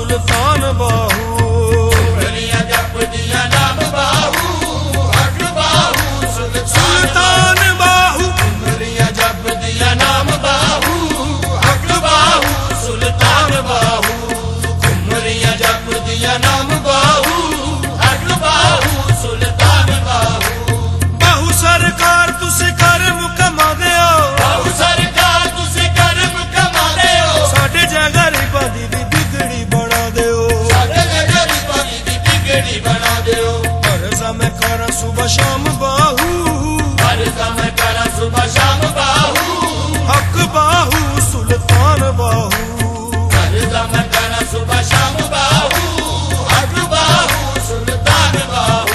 सुल्तान बाहू घुमरियां जपदियां नाम बाहू हक बाहू सुल्तान बाहू घुमरियां जपदियां नाम बाहू हक बाहू सुल्तान बाहू घुमरियां जपदियां नाम बाहू हक बाहू सुल्तान बाहू बाहू सरकार तुसी कर्म कमा दिओ बाहू सरकार तुसी कर्म कमा दिओ साडे जै गरीबां दी बिगड़ी बना दिओ साडे जै गरीबां दी बिगड़ी बना दिओ अर्ज़ा मैं करा सुबह शाम बाहू अर्ज़ा मैं करा सुबह शाम बाहू हक बाहू सुल्तान बाहू अर्ज़ा मैं करा सुबह शाम बाहू हक बाहू सुल्तान बाहू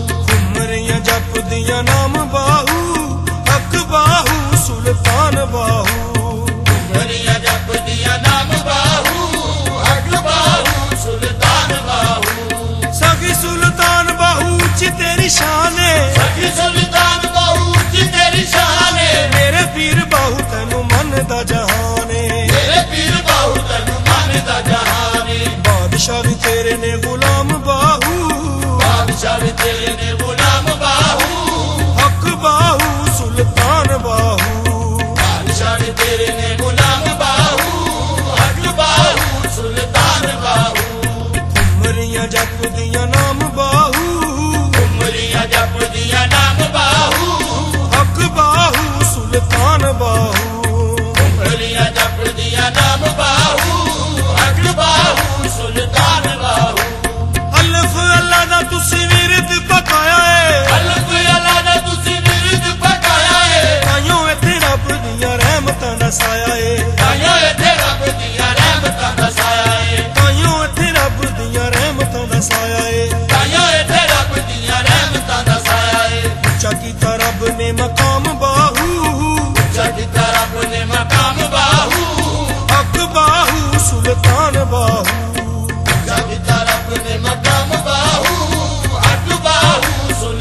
घुमरियां जपदियां नाम बाहू हक बाहू सुल्तान बाहू घुमरियां जपदियां नाम बाहू हक बाहू सुल्तान बाहू सखी सुल्तान बाहू च तेरी शान है सखी सुल्तान बाहू च तेरी शान है मेरे पीर बाहू तैनू मन दा जहान है मेरे पीर बाहू तैनू मन दा जहान है बादशाह भी तेरे ने गुलाम बाहू बादशाह भी तेरे ने गुलाम बाहू हक बाहू सुल्तान बाहू बादशाह भी तेरे ने गुलाम बाहू हक बाहू सुल्तान बाहू घुमरियां जपदियां नाम बाहू घुमरियां जपदियां नाम बाहू हक बाहू सुल्तान बाहू घुमरियां जपदियां नाम बाहू हक बाहू सुल्तान बाहू अल्फ अल्लाह दा तुसी विरद पकाया है अल्फ अल्लाह दा तुसी विरद पकाया है ताइयों इत्थे रब दियां रहमतां दा साया है ताइयों इत्थे रब दियां रहमतां दा साया है ताइयों इत्थे रब दियां रहमतां दा साया है ताइयों इत्थे रब दियां रहमतां दा साया है ऊंचा कीता रब ने मकाम बाहू ऊंचा रब ने मकाम बाहू हक बाहू सुल्तान बाहू ऊंचा रब ने मकाम बाहू हक बाहू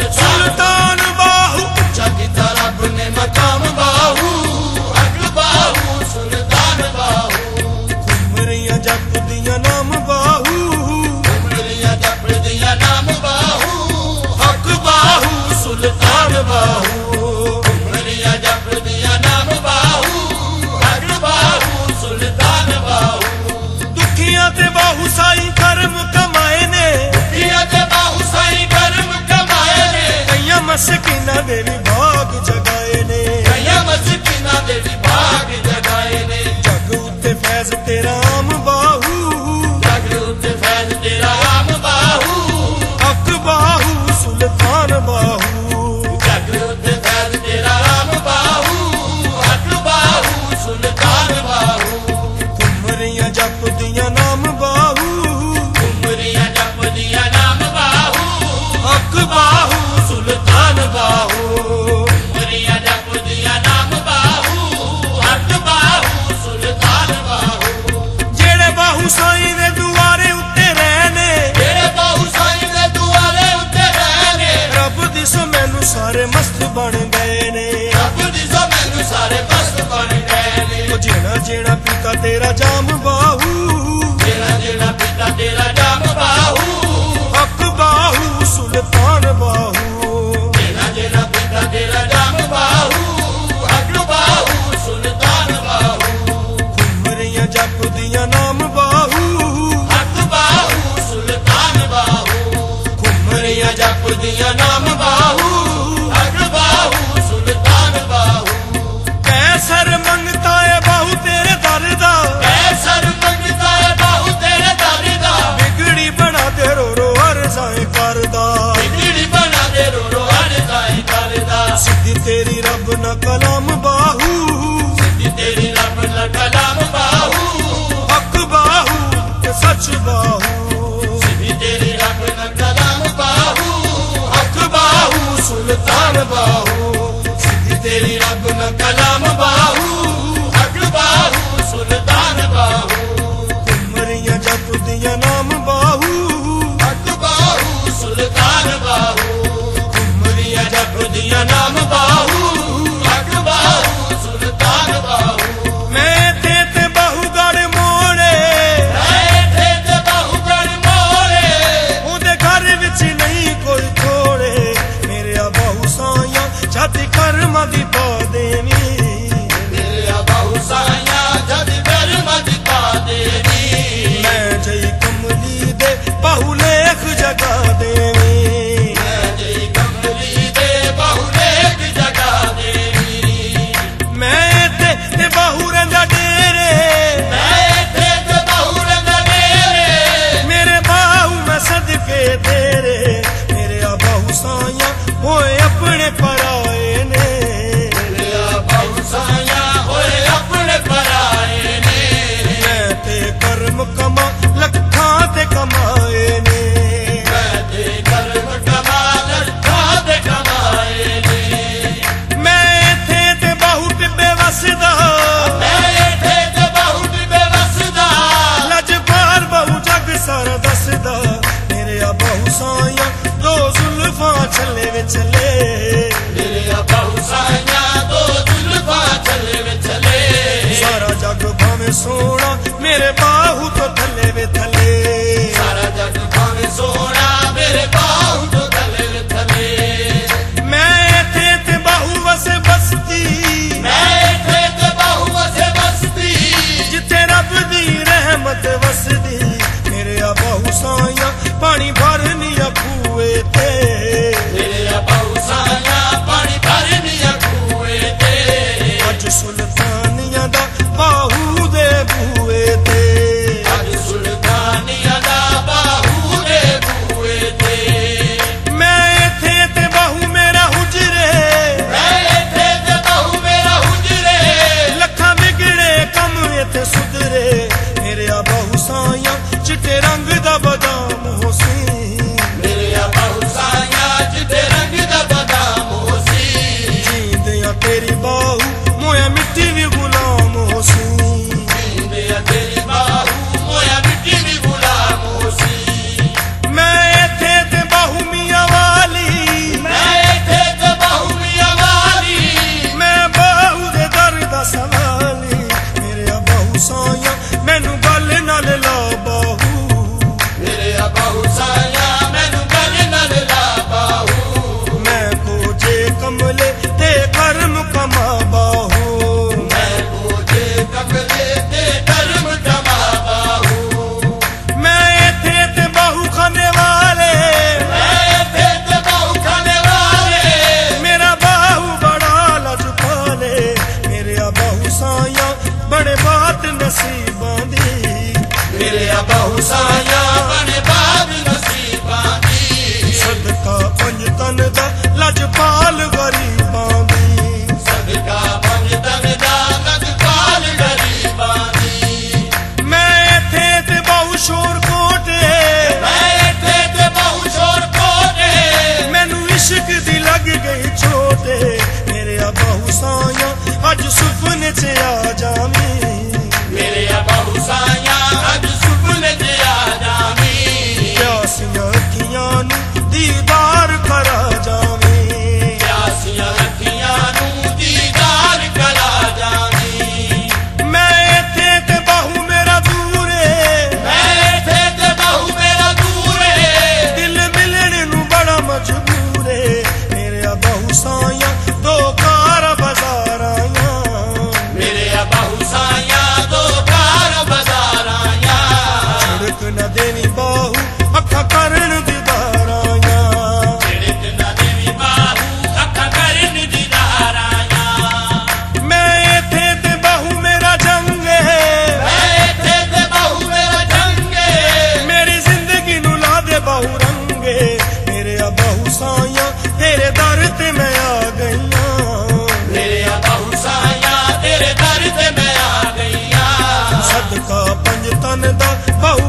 सुल्तान बाहू ऊंचा रब ने मकाम बाहू हक बाहू सुल्तान बाहू घुमरियां जपदियां नाम बाहू घुमरियां जपदियां नाम बाहू हक बाहू सुल्तान बाहू घुमरियां जपदियां नाम बाहू हक बाहू सुल्तान बाहू दुखियां ते बाहू साई कर्म कमाए ने दुखियां ते बाहू साई कर्म कमाए ने कईयां मस्किनां दे भी भाग जगाए ने कईयां मस्किनां दे भी भाग जगाए ने जग उत्ते फैज़ तेरा आम बाहू जग उत्ते फैज़ तेरा आम बाहू हक बाहू सुल्तान बाहू जग उत्ते फैज़ तेरा आम बाहू हक बाहू सुल्तान बाहू घुमरियां जपदियां नाम बाहू घुमरियां जपदियां नाम बाहू हक बाहू सुल्तान बाहू घुमरियां जपदियां नाम बाहू हक बाहू सुल्तान बाहू जेड़े बाहू साईं दे दुआरे उत्ते रहने तेरे बाहू साईं दे दुआरे उत्ते रहने रब दी सो मैनू सारे मस्त बन गए ने रब दी सो मैनू सारे मस्त बन गए ने ओ जेड़ा जेड़ा पीता तेरा जाम बाहू जेड़ा जेड़ा पिता तेरा जाम बाहू हक बाहू सुल्तान बाहू जेड़ा जेड़ा पिता तेरा जाम बाहू हक बाहू सुल्तान बाहू घुमरियां जपदियां नाम बाहू हक बाहू सुल्तान बाहू घुमरियां जपदियां नाम बाहू हक बाहू सुल्तान बाहू कैसर मंगता है बाहू तेरे दर दा कैसर मंगता है बाहू तेरे दर दा बिगड़ी बना दे रो रो अर्ज़ाएं करदा बिगड़ी बना दे रो रो अर्ज़ाएं करदा सिद्धी तेरी रब ना कलाम बाहू सिद्धी तेरी रब ना कलाम बाहू हक बाहू ते सच बाहू सिद्धी तेरी रब ना कलाम बाहू हक बाहू सुल्तान बाहू सिद्धी तेरी रब ना कलाम बाहू हक बाहू सुल्तान बाहू घुमरियां जपदियां नाम बाहू हक बाहू सुल्तान बाहू घुमरियां जपदियां नाम बाहू हक बाहू सुल्तान बाहू मैं ते बाहू गड़ मोड़े मैं ते बाहू ਭਾਵੇਂ ਸੋਹਣਾ ਮੇਰੇ ਬਾਹੂ ਤੋਂ ਥੱਲੇ ਵੇ ਥੱਲੇ ਸਾਰਾ ਜੱਗ ਭਾਵੇਂ ਸੋਹਣਾ ਮੇਰੇ ਬਾਹੂ ਤੋਂ ਥੱਲੇ ਵੇ ਥੱਲੇ ਮੈਂ ਇੱਥੇ ਤੇ ਬਾਹੂ ਵਸੇ ਬਸਤੀ ਮੈਂ ਇੱਥੇ ਤੇ ਬਾਹੂ ਵਸੇ ਬਸਤੀ ਜਿੱਥੇ ਰੱਬ ਦੀ ਰਹਿਮਤ ਵਸਦੀ ਮੇਰੇ ਆ ਬਾਹੂ ਸਾਈਆਂ ਪਾਣੀ ਭਰਨੀਆਂ ਖੂਏ ਤੇ ਮੇਰੇ ਆ ਬਾਹੂ ਸਾਈਆਂ ਪਾਣੀ ਭਰਨੀਆਂ ਖੂਏ ਤੇ ਅੱਜ ਸੁਲਤਾਨੀਆਂ ਦਾ ਬਾਹੂ ਦੇ ਬੂਏ ਤੇ ਅੱਜ ਸੁਲਤਾਨੀਆਂ ਦਾ ਬਾਹੂ ਦੇ ਬੂਏ ਤੇ ਮੈਂ ਇੱਥੇ ਤੇ ਬਾਹੂ ਮੇਰਾ ਹੁਜਰੇ ਮੈਂ ਇੱਥੇ ਤੇ ਬਾਹੂ ਮੇਰਾ ਹੁਜਰੇ ਲੱਖਾਂ ਵਿਗੜੇ ਕੰਮ ਇੱਥੇ ਸੁਧਰੇ ਮੇਰੇ ਆ ਬਾਹੂ ਸਾਈਆਂ ਚਿੱਟੇ ਰੰਗ ਦਾ ਬਦਾਮ ਹੋਸੀ ਮੇਰੇ ਆ ਬਾਹੂ ਸਾਈਆਂ ਚਿੱਟੇ ਰੰਗ ਦਾ ਬਦਾਮ ਹੋਸੀ ਜੀਂਦਿਆਂ ਤੇਰੀ ਬਾਹੂ ਮੋਇਆ ਮਿੱਟੀ ਵੀ ਗੁਲਾਮ ਹੋਸੀ ਜੀਂਦਿਆਂ ਤੇਰੀ ਬਾਹੂ ਮੋਇਆ ਮਿੱਟੀ ਵੀ ਗੁਲਾਮ ਹੋਸੀ ਮੈਂ ਇੱਥੇ ਤੇ ਬਾਹੂ ਮੀਆਂ ਵਾਲੀ ਮੈਂ ਇੱਥੇ ਤੇ ਬਾਹੂ ਮੀਆਂ ਵਾਲੀ ਮੈਂ ਬਾਹੂ ਦੇ ਦਰ ਦਾ ਸਵਾਲੀ ਮੇਰੇ ਆ ਬਾਹੂ ਸਾਈਆਂ ਮੈਨੂੰ ਗੱਲ ਨਾਲ ਲਾ ਬਾਹੂ ਮੇਰੇ ਆ ਬਾਹੂ ਸਾਈਆਂ ਮੈਨੂੰ ਗੱਲ ਨਾਲ ਲਾ ਬਾਹੂ ਮੈਂ ਕੋਜੇ ਕਮਲੇ ਤੇ ਕਰਮ ਕਮਾ ਬਾਹੂ ਮੈਂ ਕੋਜੇ ਕਮਲੇ ਤੇ ਕਰਮ ਕਮਾ ਬਾਹੂ ਮੈਂ ਇੱਥੇ ਤੇ ਬਾਹੂ ਖਾਨੇ ਵਾਲੇ ਮੈਂ ਇੱਥੇ ਤੇ ਬਾਹੂ ਖਾਨੇ ਵਾਲੇ ਮੇਰਾ ਬਾਹੂ ਬੜਾ ਲਜਪਾਲੇ ਮੇਰੇ ਆ ਬਾਹੂ ਸਾਈਆਂ ਬੜੇ ਬਾਤ ਨਸੀਬਾਂ ਦੀ ਮੇਰੇ ਆ ਬਾਹੂ ਸਾਈਆਂ ਬਣੇ ਬਾਦ ਨਸੀਬਾਂ ਦੀ ਸਦਕਾ ਪੰਜ ਤਨ ਦਾ ਲਜਪਾਲ ਗਰੀਬਾਂ ਦੀ ਸਦਕਾ ਪੰਜ ਤਨ ਦਾ ਲਜਪਾਲ ਗਰੀਬਾਂ ਦੀ ਮੈਂ ਇੱਥੇ ਤੇ ਬਾਹੂ ਸ਼ੋਰ ਕੋਟੇ ਮੈਂ ਇੱਥੇ ਤੇ ਬਾਹੂ ਸ਼ੋਰ ਕੋਟੇ ਮੈਨੂੰ ਇਸ਼ਕ ਦੀ ਲੱਗ ਗਈ ਛੋਟੇ ਮੇਰੇ ਆ ਬਾਹੂ ਸਾਈਆਂ ਅੱਜ ਸੁਪਨੇ 'ਚ ਆ ਜਾਵੀਂ ਮੇਰੇ ਆ ਬਾਹੂ ਸਾਈਆਂ ਅੱਜ ਸੁਪਨੇ 'ਚ ਆ ਜਾਵੀਂ ਪਿਆਸੀਆਂ ਅੱਖੀਆਂ ਨੂੰ ਦੀਦਾਰ ਕਰਾ ਜਾਵੀਂ ਪਿਆਸੀਆਂ ਅੱਖੀਆਂ ਨੂੰ ਦੀਦਾਰ ਕਰਾ ਜਾਵੀਂ ਮੈਂ ਇੱਥੇ ਤੇ ਬਾਹੂ ਮੇਰਾ ਦੂਰੇ ਮੈਂ ਇੱਥੇ ਤੇ ਬਾਹੂ ਮੇਰਾ ਦੂਰੇ ਦਿਲ ਮਿਲਣ ਨੂੰ ਬੜਾ ਮਜਬੂਰ ਏ ਮੇਰੇ ਆ ਬਾਹੂ ਸਾਈਆਂ ਦੋ ਕਾਰ ਬਾਜ਼ਾਰਾਂ ਮੇਰੇ ਆ ਬਾਹੂ ਸਾਈਆਂ ਦੋ ਕਾਰ ਬਾਜ਼ਾਰਾਂ ਛੜਕ ਨਾ ਦੇਵੀ ਬਾਹੂ ਅੱਖਾਂ ਕਰਨ ਦੀਦਾਰਾਂ ਛਿੜਕ ਨਾ ਦੇਵੀ ਬਾਹੂ ਅੱਖਾਂ ਕਰਨ ਦੀਦਾਰਾਂ ਮੈਂ ਇੱਥੇ ਤੇ ਬਾਹੂ ਮੇਰਾ ਜੰਗੇ ਮੈਂ ਇੱਥੇ ਤੇ ਬਾਹੂ ਮੇਰਾ ਜੰਗੇ ਮੇਰੀ ਜ਼ਿੰਦਗੀ ਨੂੰ ਲਾ ਦੇ ਬਾਹੂ ਰੰਗੇ ਮੇਰੇ ਆ ਬਾਹੂ ਸਾਈਆਂ ਤੇਰੇ ਦਰ ਤੇ ਮੈਂ ਆ ਗਈਆਂ ਮੇਰੇ ਆ ਬਾਹੂ ਸਾਈਆਂ ਤੇਰੇ ਦਰ ਤੇ ਮੈਂ ਆ ਗਈਆਂ ਸਦਕਾ ਪੰਜ ਤਨ ਦਾ ਬਾਹੂ